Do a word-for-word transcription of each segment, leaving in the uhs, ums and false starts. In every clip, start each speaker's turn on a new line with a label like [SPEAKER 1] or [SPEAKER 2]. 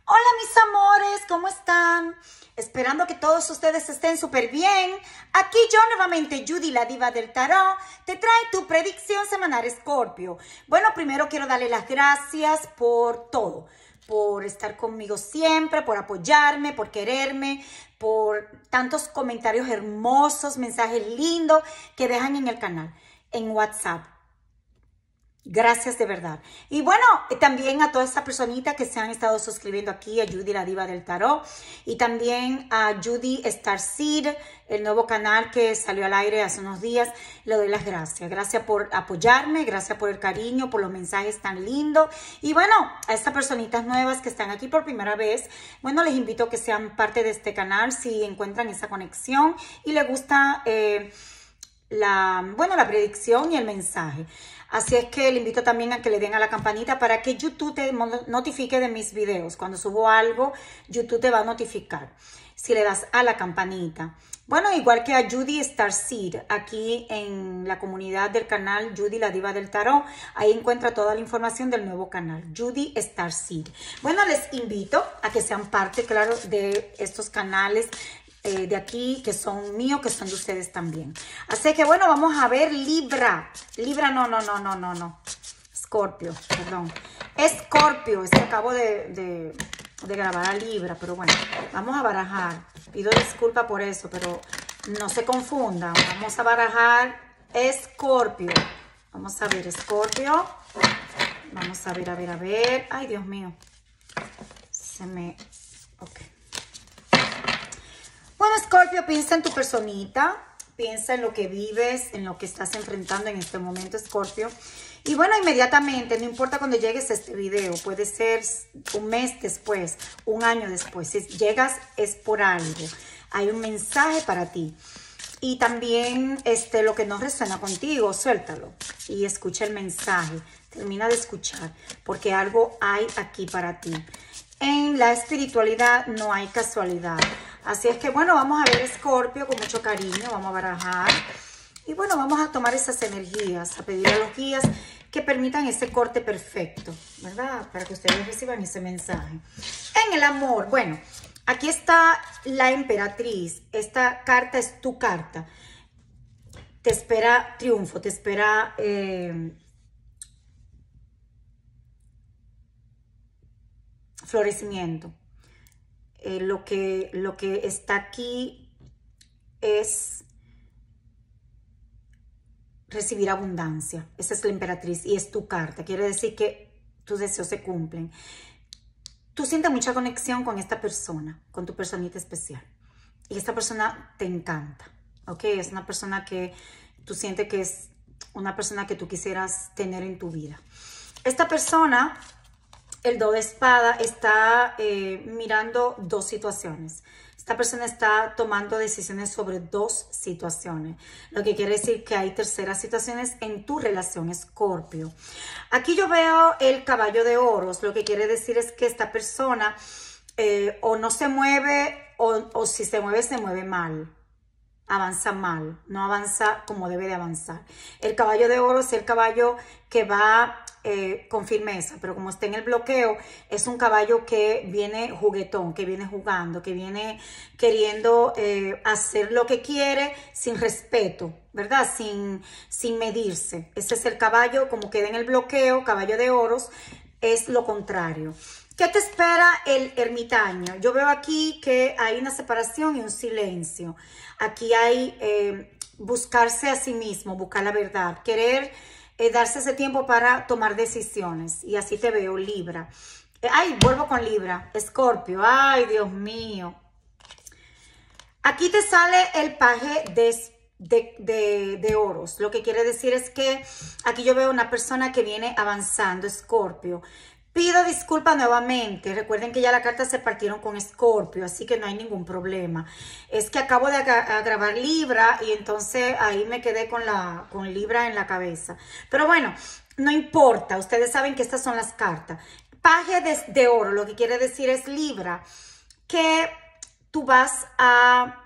[SPEAKER 1] Hola mis amores, ¿cómo están? Esperando que todos ustedes estén súper bien. Aquí yo nuevamente, Judy, la diva del tarot, te trae tu predicción semanal, Escorpio. Bueno, primero quiero darle las gracias por todo, por estar conmigo siempre, por apoyarme, por quererme, por tantos comentarios hermosos, mensajes lindos que dejan en el canal, en WhatsApp. Gracias de verdad. Y bueno, también a todas estas personitas que se han estado suscribiendo aquí, a Judy, la diva del tarot, y también a Judy Starseed, el nuevo canal que salió al aire hace unos días. Le doy las gracias. Gracias por apoyarme, gracias por el cariño, por los mensajes tan lindos. Y bueno, a estas personitas nuevas que están aquí por primera vez, bueno, les invito a que sean parte de este canal si encuentran esa conexión y les gusta eh, la, bueno, la predicción y el mensaje. Así es que le invito también a que le den a la campanita para que YouTube te notifique de mis videos. Cuando subo algo, YouTube te va a notificar si le das a la campanita. Bueno, igual que a Judy Starseed, aquí en la comunidad del canal Judy, la diva del tarot, ahí encuentra toda la información del nuevo canal, Judy Starseed. Bueno, les invito a que sean parte, claro, de estos canales Eh, de aquí, que son míos, que son de ustedes también. Así que bueno, vamos a ver Libra. Libra, no, no, no, no, no, no. Escorpio, perdón. Escorpio, es que acabo de, de, de grabar a Libra, pero bueno, vamos a barajar. Pido disculpas por eso, pero no se confundan. Vamos a barajar Escorpio. Vamos a ver Escorpio. Vamos a ver, a ver, a ver. Ay, Dios mío. Se me... Ok. Bueno, Escorpio, piensa en tu personita, piensa en lo que vives, en lo que estás enfrentando en este momento, Escorpio. Y bueno, inmediatamente, no importa cuando llegues a este video, puede ser un mes después, un año después. Si llegas es por algo, hay un mensaje para ti. Y también este, lo que no resuena contigo, suéltalo y escucha el mensaje. Termina de escuchar, porque algo hay aquí para ti. En la espiritualidad no hay casualidad. Así es que, bueno, vamos a ver Escorpio con mucho cariño. Vamos a barajar. Y bueno, vamos a tomar esas energías, a pedir a los guías que permitan ese corte perfecto, ¿verdad? Para que ustedes reciban ese mensaje. En el amor, bueno, aquí está la emperatriz. Esta carta es tu carta. Te espera triunfo, te espera... Eh, florecimiento. Eh, lo, que, lo que está aquí es recibir abundancia. Esa es la emperatriz y es tu carta. Quiere decir que tus deseos se cumplen. Tú sientes mucha conexión con esta persona, con tu personita especial. Y esta persona te encanta, ¿ok? Es una persona que tú sientes que es una persona que tú quisieras tener en tu vida. Esta persona... El do de espada está eh, mirando dos situaciones. Esta persona está tomando decisiones sobre dos situaciones. Lo que quiere decir que hay terceras situaciones en tu relación, Escorpio. Aquí yo veo el caballo de oros. Lo que quiere decir es que esta persona eh, o no se mueve o, o si se mueve, se mueve mal. Avanza mal, no avanza como debe de avanzar. El caballo de oro es el caballo que va eh, con firmeza, pero como está en el bloqueo, es un caballo que viene juguetón, que viene jugando, que viene queriendo eh, hacer lo que quiere sin respeto, ¿verdad? Sin, sin medirse. Ese es el caballo, como queda en el bloqueo, caballo de oros, es lo contrario. ¿Qué te espera el ermitaño? Yo veo aquí que hay una separación y un silencio. Aquí hay eh, buscarse a sí mismo, buscar la verdad, querer eh, darse ese tiempo para tomar decisiones. Y así te veo, Libra. Eh, ay, vuelvo con Libra. Escorpio, ay, Dios mío. Aquí te sale el paje de, de, de, de oros. Lo que quiere decir es que aquí yo veo una persona que viene avanzando, Escorpio. Pido disculpas nuevamente. Recuerden que ya la carta se partieron con Escorpio, así que no hay ningún problema. Es que acabo de grabar Libra y entonces ahí me quedé con, la, con Libra en la cabeza. Pero bueno, no importa. Ustedes saben que estas son las cartas. Paje de, de oro, lo que quiere decir es Libra, que tú vas a...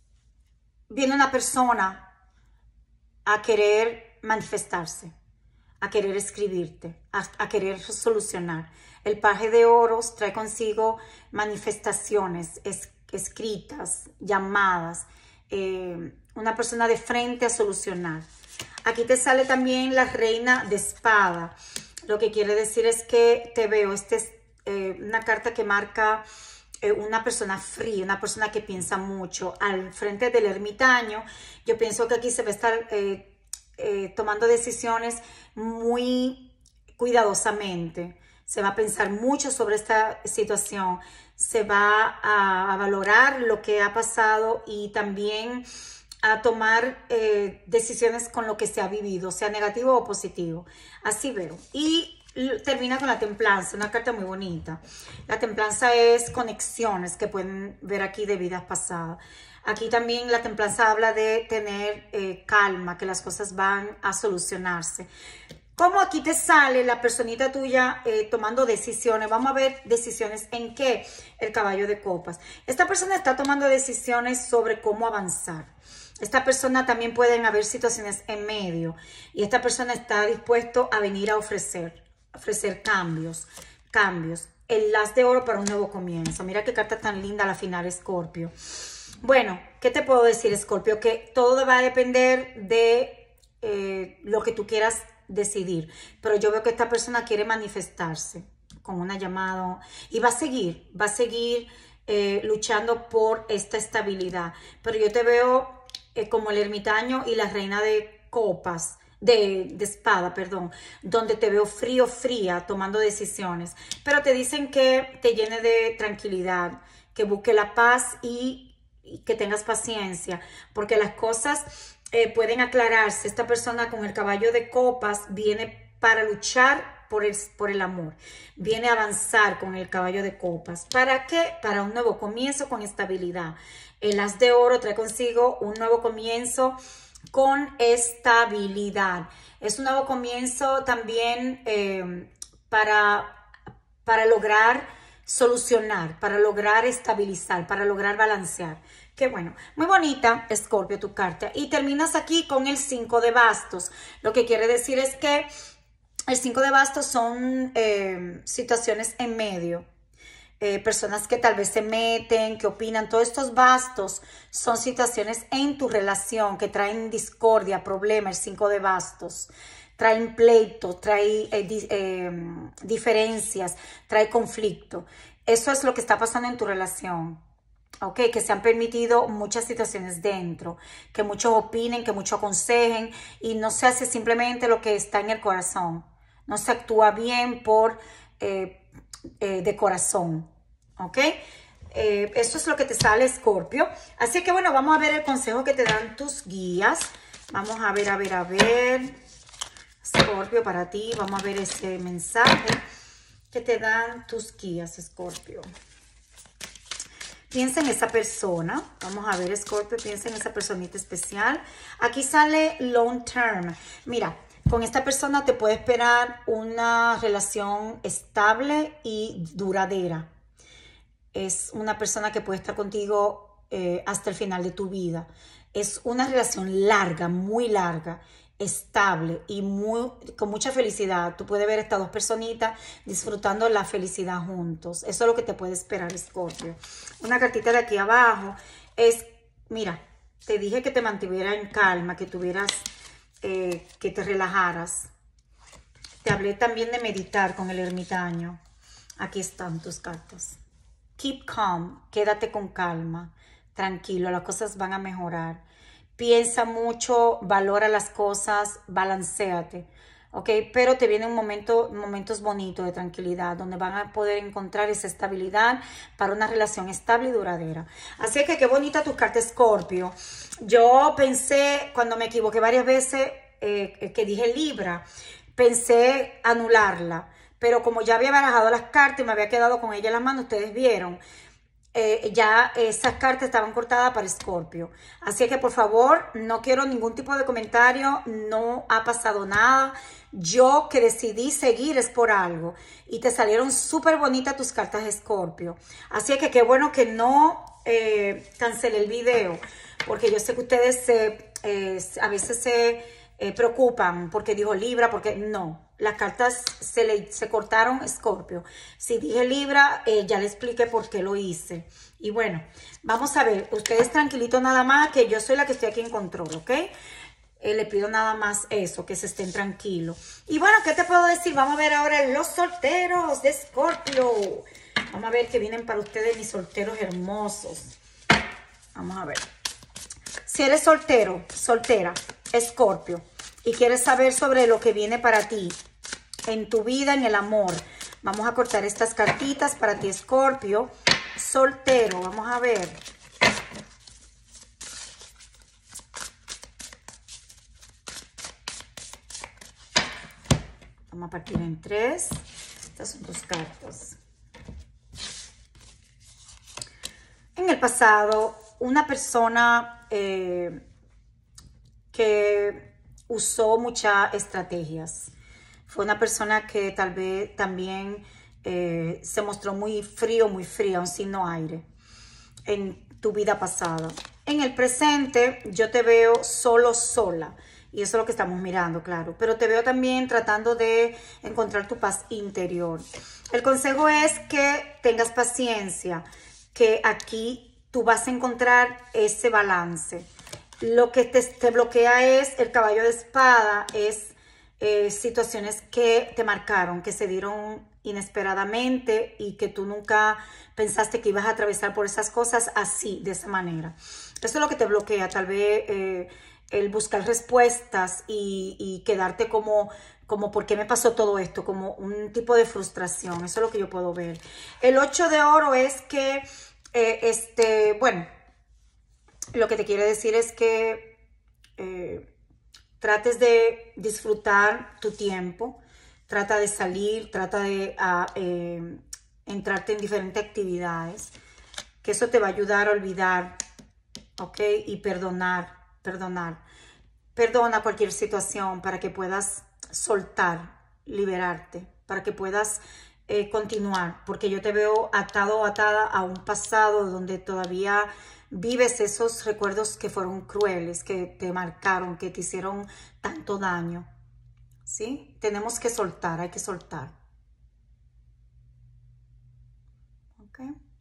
[SPEAKER 1] Viene una persona a querer manifestarse, a querer escribirte, a, a querer solucionar. El paje de oros trae consigo manifestaciones es, escritas, llamadas, eh, una persona de frente a solucionar. Aquí te sale también la reina de espada. Lo que quiere decir es que te veo, esta es eh, una carta que marca eh, una persona fría, una persona que piensa mucho. Al frente del ermitaño, yo pienso que aquí se va a estar eh, eh, tomando decisiones muy cuidadosamente. Se va a pensar mucho sobre esta situación. Se va a, a valorar lo que ha pasado y también a tomar eh, decisiones con lo que se ha vivido, sea negativo o positivo. Así veo. Y termina con la templanza, una carta muy bonita. La templanza es conexiones que pueden ver aquí de vidas pasadas. Aquí también la templanza habla de tener eh, calma, que las cosas van a solucionarse. Como aquí te sale la personita tuya eh, tomando decisiones. Vamos a ver decisiones en qué. El caballo de copas. Esta persona está tomando decisiones sobre cómo avanzar. Esta persona también pueden haber situaciones en medio. Y esta persona está dispuesto a venir a ofrecer. Ofrecer cambios. Cambios. El as de oro para un nuevo comienzo. Mira qué carta tan linda la final, Escorpio. Bueno, ¿qué te puedo decir, Escorpio? Que todo va a depender de eh, lo que tú quieras decidir, pero yo veo que esta persona quiere manifestarse con una llamada y va a seguir, va a seguir eh, luchando por esta estabilidad, pero yo te veo eh, como el ermitaño y la reina de copas, de, de espada, perdón, donde te veo frío, fría, tomando decisiones, pero te dicen que te llene de tranquilidad, que busque la paz y, y que tengas paciencia, porque las cosas Eh, pueden aclararse. Esta persona con el caballo de copas viene para luchar por el, por el amor. Viene a avanzar con el caballo de copas. ¿Para qué? Para un nuevo comienzo con estabilidad. El as de oro trae consigo un nuevo comienzo con estabilidad. Es un nuevo comienzo también eh, para, para lograr solucionar, para lograr estabilizar, para lograr balancear. Qué bueno, muy bonita, Escorpio, tu carta. Y terminas aquí con el cinco de bastos. Lo que quiere decir es que el cinco de bastos son eh, situaciones en medio. Eh, personas que tal vez se meten, que opinan. Todos estos bastos son situaciones en tu relación que traen discordia, problema, el cinco de bastos. Traen pleito, trae eh, di, eh, diferencias, trae conflicto. Eso es lo que está pasando en tu relación. Ok, que se han permitido muchas situaciones dentro, que muchos opinen, que muchos aconsejen y no se hace simplemente lo que está en el corazón. No se actúa bien por eh, eh, de corazón. Ok, eh, eso es lo que te sale, Escorpio. Así que bueno, vamos a ver el consejo que te dan tus guías. Vamos a ver, a ver, a ver. Escorpio, para ti, vamos a ver ese mensaje que te dan tus guías, Escorpio. Piensa en esa persona. Vamos a ver, Escorpio, piensa en esa personita especial. Aquí sale long term. Mira, con esta persona te puede esperar una relación estable y duradera. Es una persona que puede estar contigo eh, hasta el final de tu vida. Es una relación larga, muy larga, estable y muy, con mucha felicidad. Tú puedes ver a estas dos personitas disfrutando la felicidad juntos. Eso es lo que te puede esperar, Escorpio. Una cartita de aquí abajo es, mira, te dije que te mantuviera en calma, que tuvieras, eh, que te relajaras. Te hablé también de meditar con el ermitaño. Aquí están tus cartas. Keep calm, quédate con calma, tranquilo, las cosas van a mejorar. Piensa mucho, valora las cosas, balanceate, ¿ok? Pero te vienen momento, momentos bonitos de tranquilidad, donde van a poder encontrar esa estabilidad para una relación estable y duradera. Así que qué bonita tu carta, Escorpio. Yo pensé, cuando me equivoqué varias veces, eh, que dije Libra, pensé anularla. Pero como ya había barajado las cartas y me había quedado con ella en las manos, ustedes vieron, Eh, ya esas cartas estaban cortadas para Escorpio. Así que por favor, no quiero ningún tipo de comentario, no ha pasado nada. Yo que decidí seguir es por algo. Y te salieron súper bonitas tus cartas, Escorpio. Así que qué bueno que no eh, cancelé el video, porque yo sé que ustedes se, eh, a veces se eh, preocupan porque dijo Libra, porque no. Las cartas se le se cortaron Escorpio. Si dije Libra, eh, ya le expliqué por qué lo hice. Y bueno, vamos a ver. Ustedes tranquilitos nada más, que yo soy la que estoy aquí en control, ¿ok? Eh, le pido nada más eso, que se estén tranquilos. Y bueno, ¿qué te puedo decir? Vamos a ver ahora los solteros de Escorpio. Vamos a ver qué vienen para ustedes, mis solteros hermosos. Vamos a ver. Si eres soltero, soltera, Escorpio, y quieres saber sobre lo que viene para ti, en tu vida, en el amor, vamos a cortar estas cartitas para ti, Escorpio. Soltero, vamos a ver. Vamos a partir en tres. Estas son tus cartas. En el pasado, una persona eh, que usó muchas estrategias. Fue una persona que tal vez también eh, se mostró muy frío, muy fría, un signo aire en tu vida pasada. En el presente, yo te veo solo, sola. Y eso es lo que estamos mirando, claro. Pero te veo también tratando de encontrar tu paz interior. El consejo es que tengas paciencia, que aquí tú vas a encontrar ese balance. Lo que te, te bloquea es el caballo de espada, es eh, situaciones que te marcaron, que se dieron inesperadamente y que tú nunca pensaste que ibas a atravesar por esas cosas así, de esa manera. Eso es lo que te bloquea, tal vez eh, el buscar respuestas y, y quedarte como, como ¿por qué me pasó todo esto? Como un tipo de frustración, eso es lo que yo puedo ver. El ocho de oro es que, eh, este, bueno, lo que te quiere decir es que eh, trates de disfrutar tu tiempo, trata de salir, trata de uh, eh, entrarte en diferentes actividades, que eso te va a ayudar a olvidar, ¿ok? Y perdonar, perdonar. Perdona cualquier situación para que puedas soltar, liberarte, para que puedas eh, continuar, porque yo te veo atado o atada a un pasado donde todavía vives esos recuerdos que fueron crueles, que te marcaron, que te hicieron tanto daño. ¿Sí? Tenemos que soltar, hay que soltar. ¿Ok?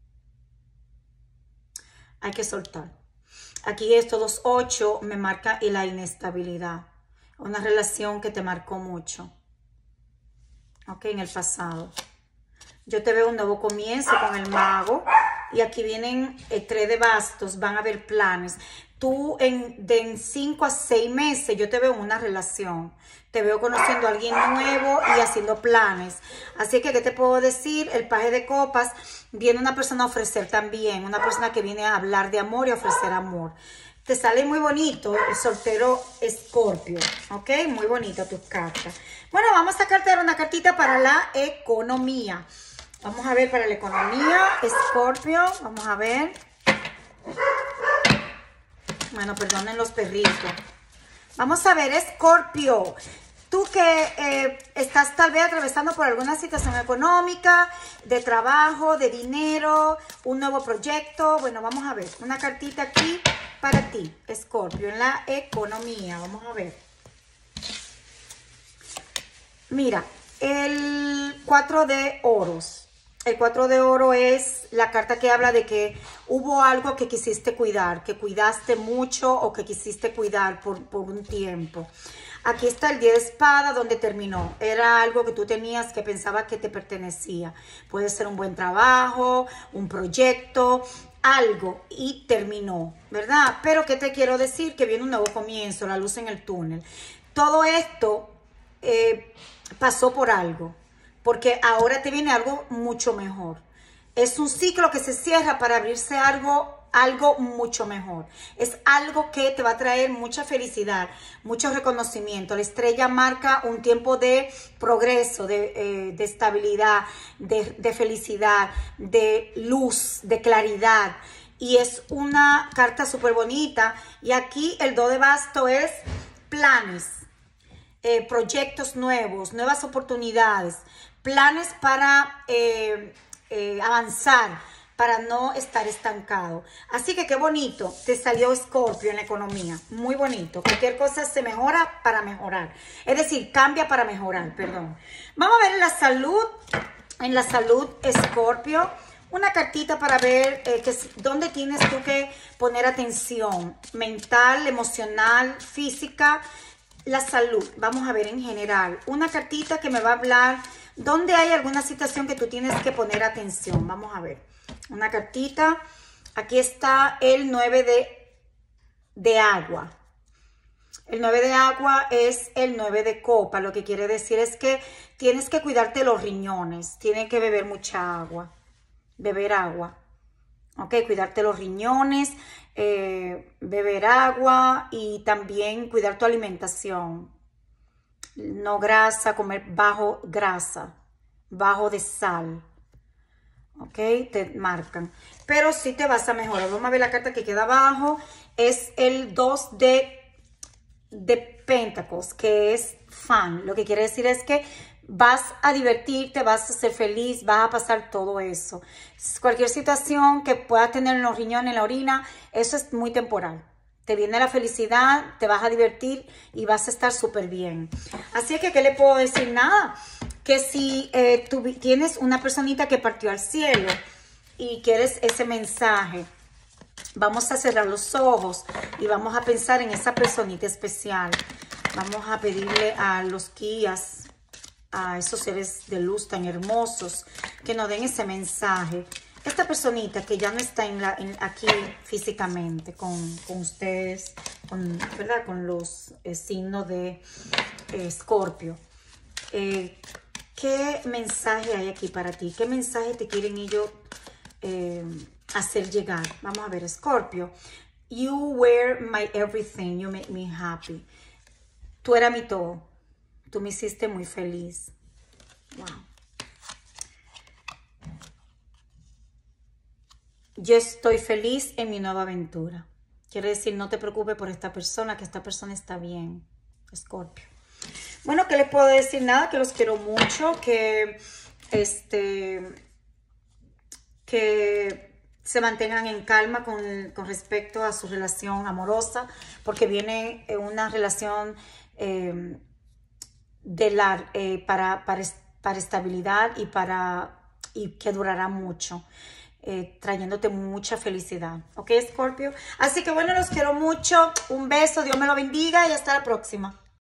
[SPEAKER 1] Hay que soltar. Aquí estos dos ocho me marca la inestabilidad. Una relación que te marcó mucho. ¿Ok? En el pasado. Yo te veo un nuevo comienzo con el mago. Y aquí vienen eh, tres de bastos, van a haber planes. Tú en, de en cinco a seis meses yo te veo en una relación. Te veo conociendo a alguien nuevo y haciendo planes. Así que, ¿qué te puedo decir? El paje de copas, viene una persona a ofrecer también. Una persona que viene a hablar de amor y a ofrecer amor. Te sale muy bonito el soltero Escorpio. ¿Ok? Muy bonita tus cartas. Bueno, vamos a sacarte una cartita para la economía. Vamos a ver para la economía, Escorpio, vamos a ver. Bueno, perdonen los perritos. Vamos a ver, Escorpio, tú que eh, estás tal vez atravesando por alguna situación económica, de trabajo, de dinero, un nuevo proyecto. Bueno, vamos a ver, una cartita aquí para ti, Escorpio, en la economía. Vamos a ver. Mira, el cuatro de oros. El cuatro de oro es la carta que habla de que hubo algo que quisiste cuidar, que cuidaste mucho o que quisiste cuidar por, por un tiempo. Aquí está el diez de espada donde terminó. Era algo que tú tenías que pensaba que te pertenecía. Puede ser un buen trabajo, un proyecto, algo y terminó, ¿verdad? Pero ¿qué te quiero decir? Que viene un nuevo comienzo, la luz en el túnel. Todo esto eh, pasó por algo. Porque ahora te viene algo mucho mejor. Es un ciclo que se cierra para abrirse algo, algo mucho mejor. Es algo que te va a traer mucha felicidad, mucho reconocimiento. La estrella marca un tiempo de progreso, de, eh, de estabilidad, de, de felicidad, de luz, de claridad. Y es una carta súper bonita. Y aquí el dos de basto es planes, eh, proyectos nuevos, nuevas oportunidades. Planes para eh, eh, avanzar, para no estar estancado. Así que qué bonito, te salió Escorpio en la economía, muy bonito. Cualquier cosa se mejora para mejorar, es decir, cambia para mejorar, perdón. Vamos a ver en la salud, en la salud, Escorpio. Una cartita para ver eh, que, dónde tienes tú que poner atención, mental, emocional, física, la salud. Vamos a ver en general. Una cartita que me va a hablar dónde hay alguna situación que tú tienes que poner atención. Vamos a ver. Una cartita. Aquí está el nueve de, de agua. El nueve de agua es el nueve de copa. Lo que quiere decir es que tienes que cuidarte los riñones. Tienes que beber mucha agua. Beber agua, ok, cuidarte los riñones, eh, beber agua y también cuidar tu alimentación. No grasa, comer bajo grasa, bajo de sal, ok, te marcan. Pero sí te vas a mejorar. Vamos a ver la carta que queda abajo, es el dos de, de Pentacles, que es fan. Lo que quiere decir es que vas a divertirte, vas a ser feliz, vas a pasar todo eso. Cualquier situación que puedas tener en los riñones, en la orina, eso es muy temporal. Te viene la felicidad, te vas a divertir y vas a estar súper bien. Así que, ¿qué le puedo decir? Nada, que si eh, tú tienes una personita que partió al cielo y quieres ese mensaje, vamos a cerrar los ojos y vamos a pensar en esa personita especial. Vamos a pedirle a los guías, a esos seres de luz tan hermosos, que nos den ese mensaje. Esta personita que ya no está en la, en, aquí físicamente con, con ustedes, con, ¿verdad? Con los eh, signos de Escorpio. Eh, ¿Qué mensaje hay aquí para ti? ¿Qué mensaje te quieren ellos eh, hacer llegar? Vamos a ver, Escorpio. You were my everything, you make me happy. Tú eras mi todo. Tú me hiciste muy feliz. Wow. Yo estoy feliz en mi nueva aventura. Quiere decir, no te preocupes por esta persona, que esta persona está bien. Escorpio. Bueno, ¿qué les puedo decir? Nada, que los quiero mucho, que este, que se mantengan en calma con, con respecto a su relación amorosa, porque viene una relación eh, de la, eh, para, para, para estabilidad y, para, y que durará mucho, eh, trayéndote mucha felicidad. ¿Ok, Escorpio? Así que bueno, los quiero mucho. Un beso, Dios me lo bendiga y hasta la próxima.